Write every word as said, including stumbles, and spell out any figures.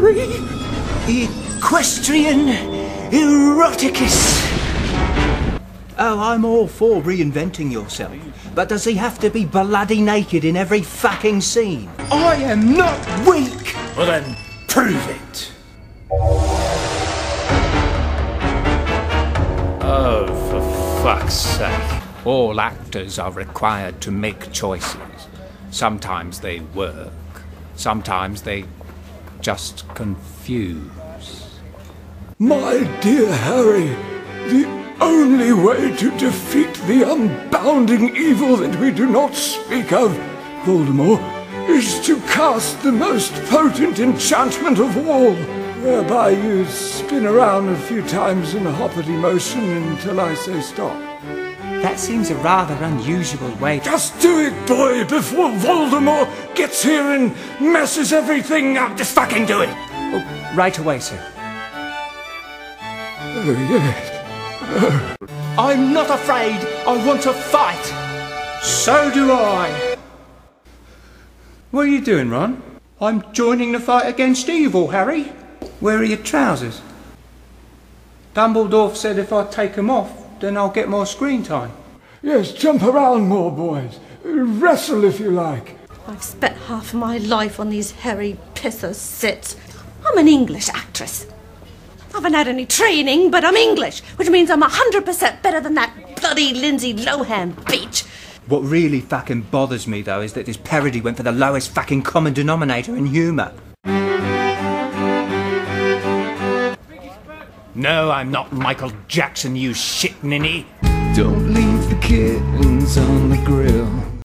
Harry? Equestrian eroticus. Oh, I'm all for reinventing yourself, but does he have to be bloody naked in every fucking scene? I am not weak! Well then, prove it! Oh, for fuck's sake. All actors are required to make choices. Sometimes they work, sometimes they just confuse. My dear Harry, the only way to defeat the unbounding evil that we do not speak of, Voldemort, is to cast the most potent enchantment of all, whereby you spin around a few times in a hoppity motion until I say stop. That seems a rather unusual way. Just do it, boy, before Voldemort gets here and messes everything up. Just fucking do it! Oh, right away, sir. Oh, yes. I'm not afraid. I want to fight. So do I. What are you doing, Ron? I'm joining the fight against evil, Harry. Where are your trousers? Dumbledore said if I take them off, then I'll get more screen time. Yes, jump around more, boys. Wrestle if you like. I've spent half my life on these hairy pisser sits. I'm an English actress. I haven't had any training, but I'm English, which means I'm a hundred percent better than that bloody Lindsay Lohan bitch. What really fucking bothers me, though, is that this parody went for the lowest fucking common denominator in humour. No, I'm not Michael Jackson, you shit ninny. Don't leave the kittens on the grill.